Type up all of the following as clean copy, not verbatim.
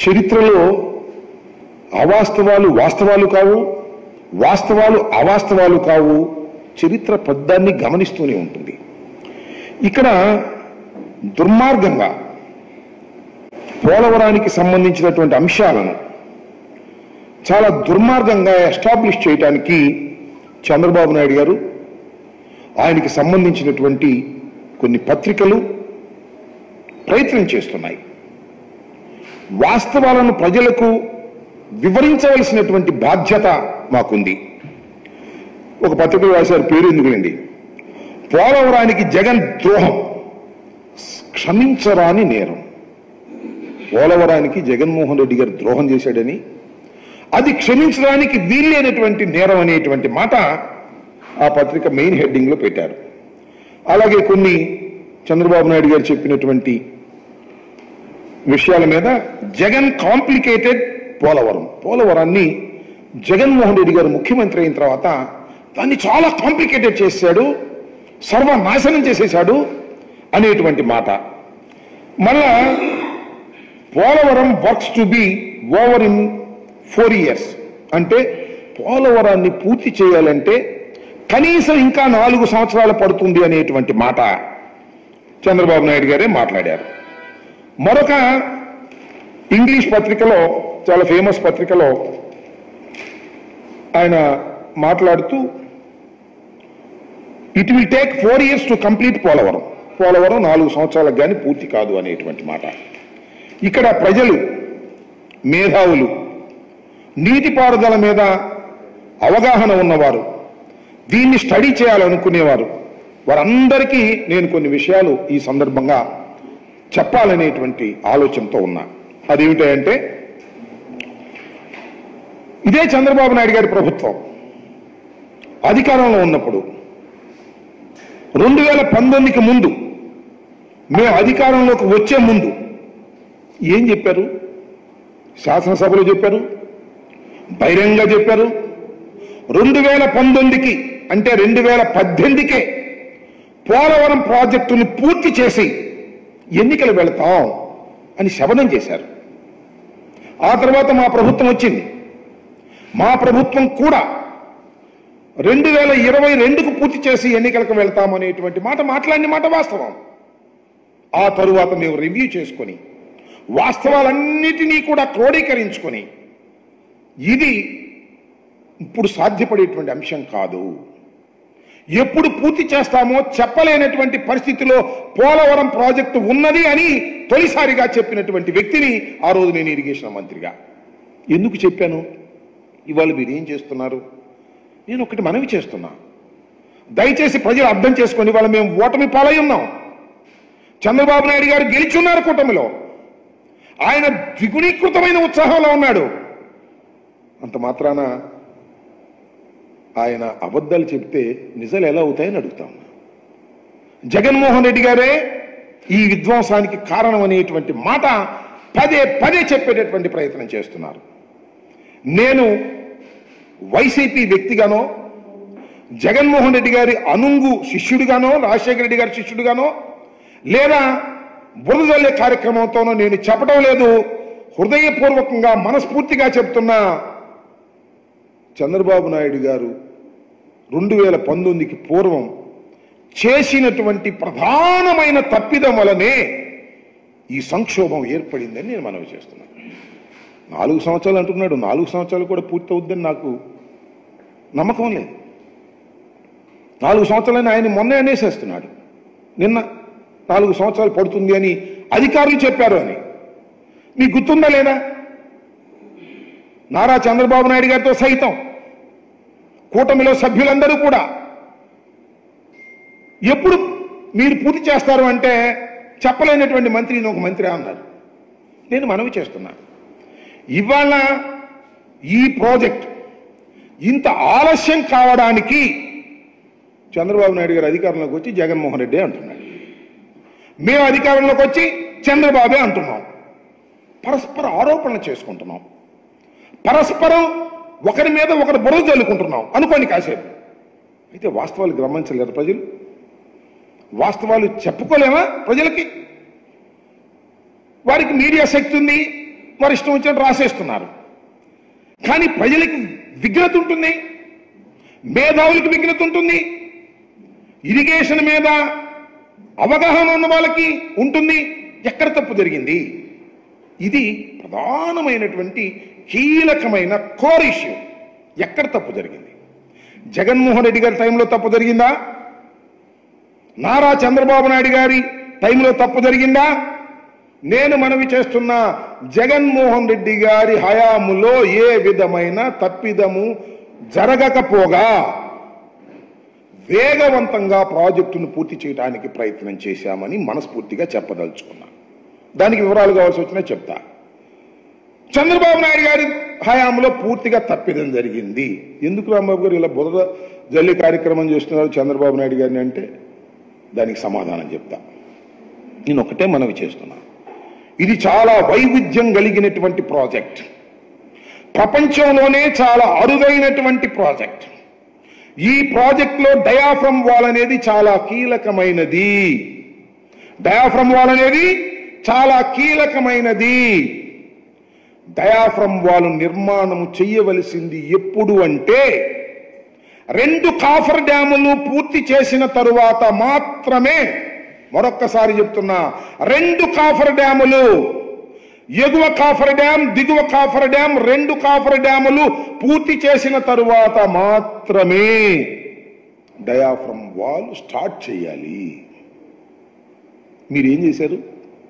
చరిత్రలో అవాస్తవాలు వాస్తవాలు కావు, వాస్తవాలు అవాస్తవాలు కావు. చరిత్ర పద్దాన్ని గమనిస్తూనే ఉంటుంది. ఇక్కడ దుర్మార్గంగా పోలవరానికి సంబంధించినటువంటి అంశాలను చాలా దుర్మార్గంగా ఎస్టాబ్లిష్ చేయడానికి చంద్రబాబు నాయుడు గారు, ఆయనకి సంబంధించినటువంటి కొన్ని పత్రికలు ప్రయత్నం చేస్తున్నాయి. వాస్తవాలను ప్రజలకు వివరించవలసినటువంటి బాధ్యత మాకుంది. ఒక పత్రిక రాశారు, పేరు ఎందుకులేండి, పోలవరానికి జగన్ ద్రోహం క్షమించరాని నేరం. పోలవరానికి జగన్మోహన్ రెడ్డి గారు ద్రోహం చేశాడని, అది క్షమించడానికి వీల్లేనటువంటి నేరం అనేటువంటి మాట ఆ పత్రిక మెయిన్ హెడ్డింగ్ లో పెట్టారు. అలాగే కొన్ని చంద్రబాబు నాయుడు గారు చెప్పినటువంటి విషయాల మీద జగన్ కాంప్లికేటెడ్ పోలవరాన్ని జగన్మోహన్ రెడ్డి గారు ముఖ్యమంత్రి అయిన తర్వాత దాన్ని చాలా కాంప్లికేటెడ్ చేశాడు, సర్వనాశనం చేసేశాడు అనేటువంటి మాట. మళ్ళా Polavaram works to be over in 4 years, అంటే పోలవరాన్ని పూర్తి చేయాలంటే కనీసం ఇంకా 4 సంవత్సరాలు పడుతుంది అనేటువంటి మాట చంద్రబాబు నాయుడు గారే మాట్లాడారు. మరొక ఇంగ్లీష్ పత్రికలో, చాలా ఫేమస్ పత్రికలో ఆయన మాట్లాడుతూ it will take 4 years to complete Polavaram 4 సంవత్సరాలకు కానీ పూర్తి కాదు అనేటువంటి మాట. ఇక్కడ ప్రజలు, మేధావులు, నీటిపారుదల మీద అవగాహన ఉన్నవారు, దీన్ని స్టడీ చేయాలనుకునేవారు, వారందరికీ నేను కొన్ని విషయాలు ఈ సందర్భంగా చెప్పాలనేటువంటి ఆలోచనతో ఉన్నా. అదేమిటంటే, ఇదే చంద్రబాబు నాయుడు గారి ప్రభుత్వం అధికారంలో ఉన్నప్పుడు 2019కి ముందు, మేము అధికారంలోకి వచ్చే ముందు ఏం చెప్పారు? శాసనసభలో చెప్పారు, బహిరంగంగా చెప్పారు. 2019కి అంటే 2018కే పోలవరం ప్రాజెక్టుని పూర్తి చేసి ఎన్నికలు వెళతాం అని శపథం చేశారు. ఆ తర్వాత మా ప్రభుత్వం వచ్చింది. మా ప్రభుత్వం కూడా 2022కు పూర్తి చేసి ఎన్నికలకు వెళ్తామనేటువంటి మాట మాట్లాడిన మాట వాస్తవం. ఆ తరువాత మేము రివ్యూ చేసుకొని వాస్తవాలన్నిటినీ కూడా క్రోడీకరించుకొని, ఇది ఇప్పుడు సాధ్యపడేటువంటి అంశం కాదు, ఎప్పుడు పూర్తి చేస్తామో చెప్పలేనటువంటి పరిస్థితిలో పోలవరం ప్రాజెక్టు ఉన్నది అని తొలిసారిగా చెప్పినటువంటి వ్యక్తిని ఆ రోజు నేను ఇరిగేషన్ మంత్రిగా. ఎందుకు చెప్పాను? ఇవాళ మీరు ఏం చేస్తున్నారు? నేను ఒకటి మనవి చేస్తున్నా, దయచేసి ప్రజలు అర్థం చేసుకొని, ఇవాళ మేము ఓటమి పాలై ఉన్నాం. చంద్రబాబు నాయుడు గారు గెలిచున్నారు కూటమిలో, ఆయన ద్విగుణీకృతమైన ఉత్సాహంలో ఉన్నాడు. అంత మాత్రాన ఆయన అబద్ధాలు చెప్తే నిజాలు ఎలా అవుతాయని అడుగుతాం. జగన్మోహన్ రెడ్డి గారే ఈ విధ్వంసానికి కారణం అనేటువంటి మాట పదే పదే చెప్పేటటువంటి ప్రయత్నం చేస్తున్నారు. నేను వైసీపీ వ్యక్తిగానో, జగన్మోహన్ రెడ్డి గారి అనుంగు శిష్యుడిగానో, రాజశేఖర రెడ్డి గారి శిష్యుడిగానో, లేదా బురదజల్లే కార్యక్రమంతోనో నేను చెప్పడం లేదు. హృదయపూర్వకంగా మనస్ఫూర్తిగా చెప్తున్నా, చంద్రబాబు నాయుడు గారు 2019కి పూర్వం చేసినటువంటి ప్రధానమైన తప్పిదం వలనే ఈ సంక్షోభం ఏర్పడిందని నేను మనవి చేస్తున్నాను. 4 సంవత్సరాలు అంటున్నాడు, 4 సంవత్సరాలు కూడా పూర్తవుద్దని నాకు నమ్మకం లేదు. 4 సంవత్సరాలని ఆయన మొన్నే అనేసేస్తున్నాడు. నిన్న 4 సంవత్సరాలు పడుతుంది అని అధికారులు చెప్పారు అని మీకు గుర్తుందా లేదా? నారా చంద్రబాబు నాయుడు గారితో సైతం కూటమిలో సభ్యులందరూ కూడా ఎప్పుడు మీరు పూర్తి చేస్తారు అంటే చెప్పలేనటువంటి మంత్రిని ఒక మంత్రి అన్నారు. నేను మనవి చేస్తున్నా, ఇవాళ ఈ ప్రాజెక్ట్ ఇంత ఆలస్యం కావడానికి చంద్రబాబు నాయుడు గారు అధికారంలోకి వచ్చి జగన్మోహన్ రెడ్డి అంటున్నాడు, మేము అధికారంలోకి వచ్చి చంద్రబాబే అంటున్నాం. పరస్పర ఆరోపణలు చేసుకుంటున్నాం, పరస్పరం ఒకరి మీద ఒకరు బురద జల్లుకుంటున్నాం అనుకోని కాసేపు. అయితే వాస్తవాలు గమనించలేరు ప్రజలు, వాస్తవాలు చెప్పుకోలేమా ప్రజలకి? వారికి మీడియా శక్తి ఉంది, వారు ఇష్టం వచ్చినట్టు రాసేస్తున్నారు. కానీ ప్రజలకి విఘ్నత ఉంటుంది, మేధావులకు విఘ్నత ఉంటుంది, ఇరిగేషన్ మీద అవగాహన ఉన్న వాళ్ళకి ఉంటుంది. ఎక్కడ తప్పు జరిగింది? ఇది ప్రధానమైనటువంటి కీలకమైన కోర్ ఇష్యూ. ఎక్కడ తప్పు జరిగింది? జగన్మోహన్ రెడ్డి గారి టైంలో తప్పు జరిగిందా? నారా చంద్రబాబు నాయుడు గారి టైంలో తప్పు జరిగిందా? నేను మనవి చేస్తున్నా, జగన్మోహన్ రెడ్డి గారి హయాములో ఏ విధమైన తప్పిదము జరగకపోగా వేగవంతంగా ప్రాజెక్టును పూర్తి చేయడానికి ప్రయత్నం చేశామని మనస్ఫూర్తిగా చెప్పదలుచుకున్నా. దానికి వివరాలు కావాల్సి వచ్చినా చెప్తా. చంద్రబాబు నాయుడు గారి హయాంలో పూర్తిగా తప్పిదం జరిగింది. ఎందుకు రాంబాబు గారు ఇలా బురద జల్లి కార్యక్రమం చేస్తున్నారు చంద్రబాబు నాయుడు గారిని అంటే దానికి సమాధానం చెప్తా. నేను ఒకటే మనవి చేస్తున్నా, ఇది చాలా వైవిధ్యం కలిగినటువంటి ప్రాజెక్ట్, ప్రపంచంలోనే చాలా అరుదైనటువంటి ప్రాజెక్ట్. ఈ ప్రాజెక్ట్లో డయాఫ్రమ్ వాల్ అనేది చాలా కీలకమైనది. డయాఫ్రమ్ వాల్ అనేది చాలా కీలకమైనది. డయాఫ్రమ్ వాల్ నిర్మాణం చేయవలసింది ఎప్పుడు అంటే 2 కాఫర్ డ్యాములు పూర్తి చేసిన తరువాత మాత్రమే. మరొక్కసారి చెప్తున్నా, 2 కాఫర్ డ్యాములు, ఎగువ కాఫర్ డ్యామ్, దిగువ కాఫర్ డ్యామ్, 2 కాఫర్ డ్యాములు పూర్తి చేసిన తరువాత మాత్రమే డయాఫ్రమ్ వాల్ స్టార్ట్ చేయాలి. మీరేం చేశారు?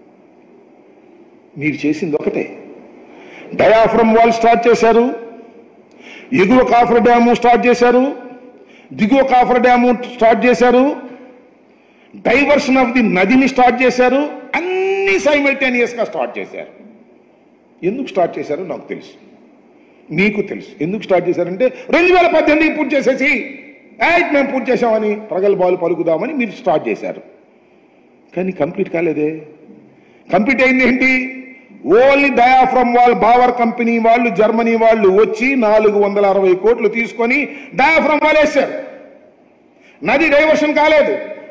మీరు చేసింది ఒకటే, డయాఫ్రమ్ వాల్ స్టార్ట్ చేశారు, ఎగువ కాఫర్ డ్యాము స్టార్ట్ చేశారు, దిగువ కాఫర్ డ్యాము స్టార్ట్ చేశారు, డైవర్షన్ ఆఫ్ ది నదిని స్టార్ట్ చేశారు. అన్ని సైమల్టేనియస్గా స్టార్ట్ చేశారు. ఎందుకు స్టార్ట్ చేశారో నాకు తెలుసు, మీకు తెలుసు. ఎందుకు స్టార్ట్ చేశారంటే 2018 పూర్తి చేసేసి మేము పూర్తి చేసామని ప్రగల్భాలు పలుకుదామని మీరు స్టార్ట్ చేశారు. కానీ కంప్లీట్ కాలేదే. కంప్లీట్ అయింది ఏంటి? Only diaphragm wall Bauer company వాళ్ళు, జర్మనీ వాళ్ళు వచ్చి 460 కోట్లు తీసుకొని డయాఫ్రమ్ వాల్ వేశారు. నది డైవర్షన్ కాలేదు.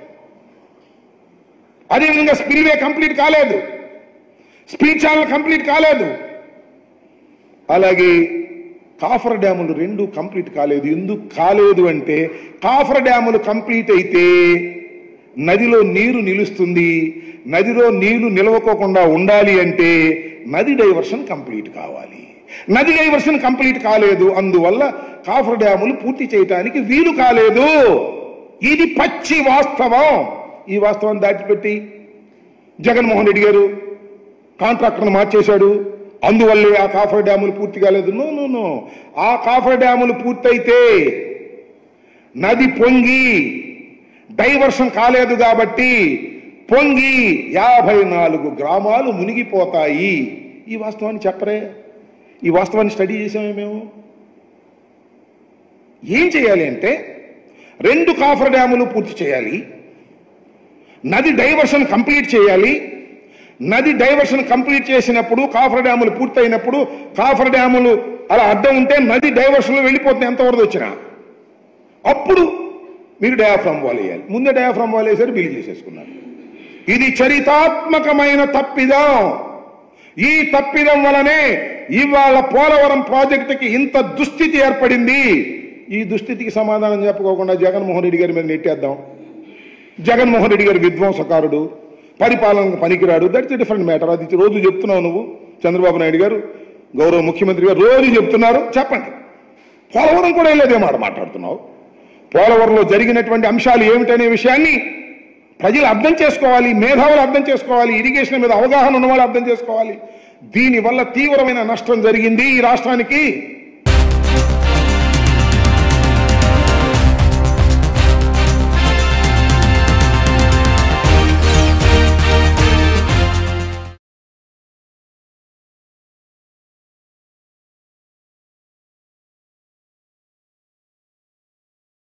అదేవిధంగా స్పిల్వే కంప్లీట్ కాలేదు, స్పీడ్ ఛానల్ కంప్లీట్ కాలేదు. అలాగే కాఫర్ డ్యాములు 2 కంప్లీట్ కాలేదు. ఎందుకు కాలేదు అంటే కాఫర్ డ్యాములు కంప్లీట్ అయితే నదిలో నీరు నిలుస్తుంది. నదిలో నీళ్లు నిలవకోకుండా ఉండాలి అంటే నది డైవర్షన్ కంప్లీట్ కావాలి. నది డైవర్షన్ కంప్లీట్ కాలేదు, అందువల్ల కాఫర్ డ్యాములు పూర్తి చేయడానికి వీలు కాలేదు. ఇది పచ్చి వాస్తవం. ఈ వాస్తవాన్ని దాటిపెట్టి జగన్మోహన్ రెడ్డి గారు కాంట్రాక్టర్ను మార్చేశాడు, అందువల్లే ఆ కాఫర్ డ్యాములు పూర్తి కాలేదు. నో, ఆ కాఫర్ డ్యాములు పూర్తయితే నది పొంగి డైవర్షన్ కాలేదు కాబట్టి పొంగి 54 గ్రామాలు మునిగిపోతాయి. ఈ వాస్తవాన్ని చెప్పరే? ఈ వాస్తవాన్ని స్టడీ చేసామే మేము. ఏం చేయాలి అంటే 2 కాఫర్ డ్యాములు పూర్తి చేయాలి, నది డైవర్షన్ కంప్లీట్ చేయాలి. నది డైవర్షన్ కంప్లీట్ చేసినప్పుడు కాఫర్ డ్యాములు పూర్తయినప్పుడు కాఫర్ డ్యాములు అలా అడ్డం ఉంటే నది డైవర్షన్లో వెళ్ళిపోతుంది ఎంతవరకు వచ్చినా. అప్పుడు మీరు డయాఫ్రమ్ వాల్ వేయాలి. ముందే డయాఫ్రమ్ వాల్ వేసారు, బిల్లు చేసేసుకున్నారు. ఇది చరితాత్మకమైన తప్పిదం. ఈ తప్పిదం వలనే ఇవాళ పోలవరం ప్రాజెక్టుకి ఇంత దుస్థితి ఏర్పడింది. ఈ దుస్థితికి సమాధానం చెప్పుకోకుండా జగన్మోహన్ రెడ్డి గారి మీద నెట్టేద్దాం. జగన్మోహన్ రెడ్డి గారు విధ్వంసకారుడు, పరిపాలనకు పనికిరాడు. That's a different matter. అది రోజు చెప్తున్నావు నువ్వు. చంద్రబాబు నాయుడు గారు గౌరవ ముఖ్యమంత్రి గారు రోజు చెప్తున్నారు. చెప్పండి. పోలవరం కూడా వెళ్ళేదే మాట మాట్లాడుతున్నావు. పోలవరంలో జరిగినటువంటి అంశాలు ఏమిటనే విషయాన్ని ప్రజలు అర్థం చేసుకోవాలి, మేధావులు అర్థం చేసుకోవాలి, ఇరిగేషన్ మీద అవగాహన ఉన్న వాళ్ళు అర్థం చేసుకోవాలి. దీనివల్ల తీవ్రమైన నష్టం జరిగింది ఈ రాష్ట్రానికి.